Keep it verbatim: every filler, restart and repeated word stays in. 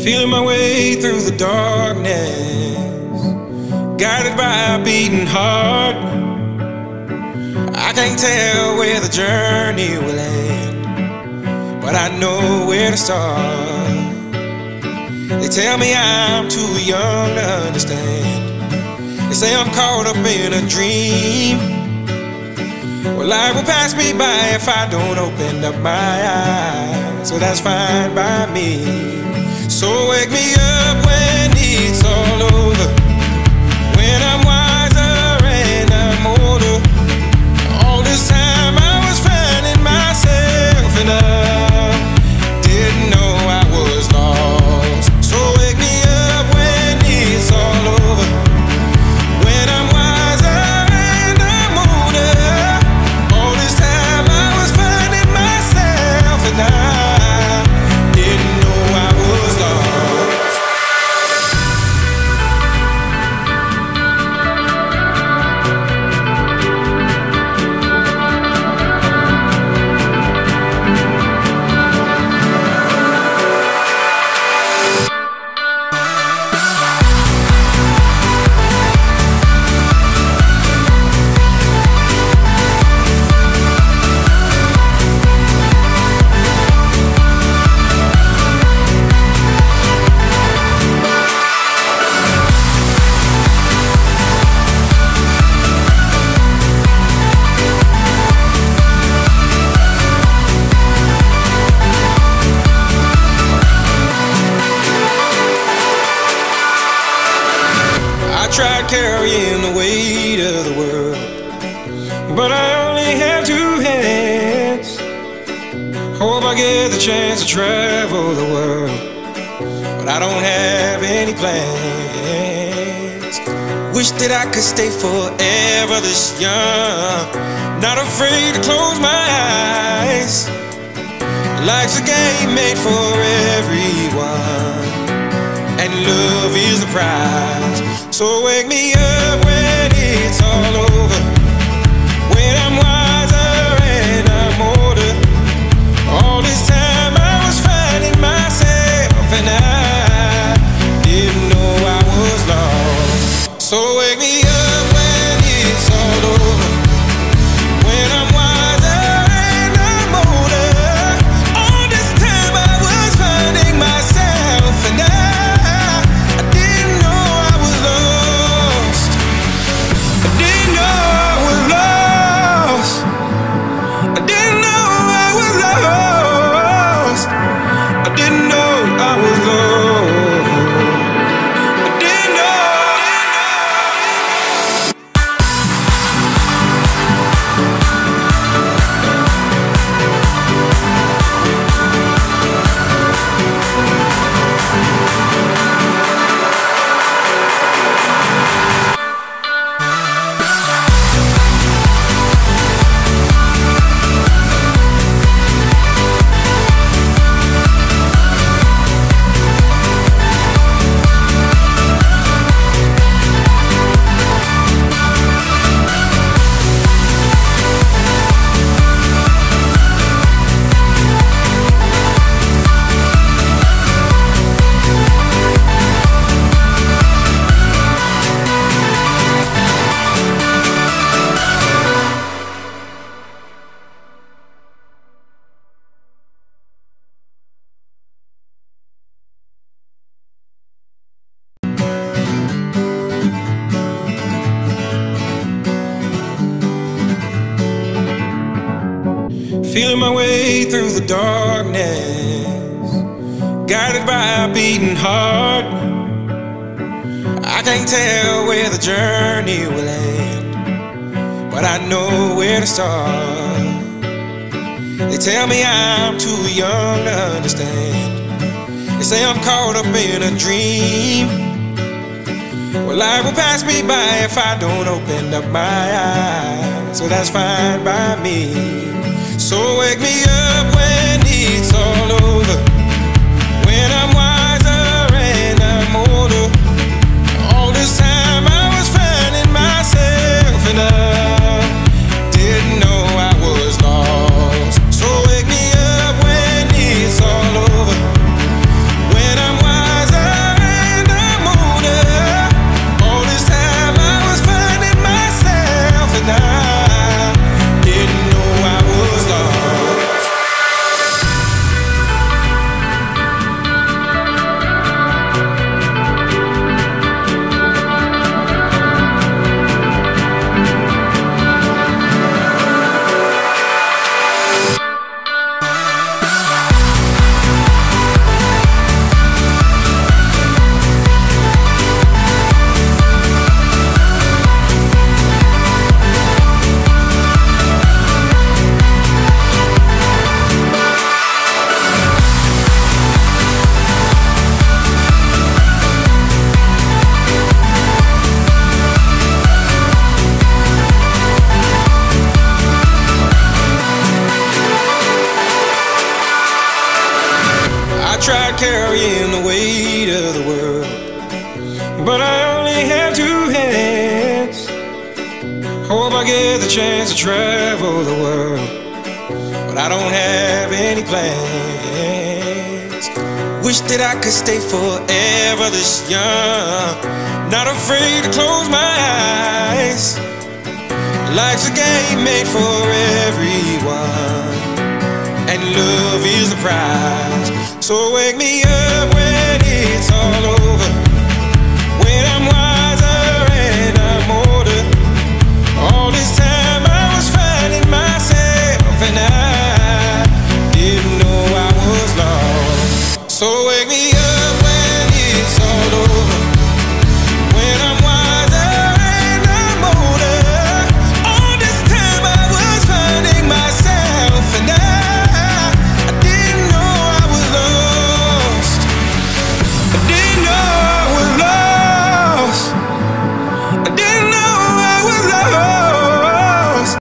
Feeling my way through the darkness, guided by a beating heart. I can't tell where the journey will end, but I know where to start. They tell me I'm too young to understand. They say I'm caught up in a dream. Well, life will pass me by if I don't open up my eyes. So that's fine by me. So wake me up when it's all over, when I'm wiser and I'm older. All this time I was finding myself and I didn't know I was lost. So wake me up when it's all over, when I'm wiser and I'm older. All this time I was finding myself and I didn't know I was lost. I tried carrying the weight of the world, but I only have two hands. Hope I get the chance to travel the world, but I don't have any plans. Wish that I could stay forever this young, not afraid to close my eyes. Life's a game made for everyone, and love is the prize. So wake me up when it's all over, when I'm wiser and I'm older. All this time I was finding myself and I didn't know I was lost. So wake me up when it's all over, when I'm wiser and I'm older. All this time I was finding myself and I feeling my way through the darkness, guided by a beating heart. I can't tell where the journey will end, but I know where to start. They tell me I'm too young to understand. They say I'm caught up in a dream. Well, life will pass me by if I don't open up my eyes. So that's fine by me. So wake me up when it's all over, when I'm wiser and I'm older. All this time I was finding myself and I didn't know I was lost. So wake me up when it's all over, when I'm wiser carrying the weight of the world, but I only have two hands. Hope I get the chance to travel the world, but I don't have any plans. Wish that I could stay forever this young, not afraid to close my eyes. Life's a game made for everyone, and love is the prize. So wake me up when it's all over.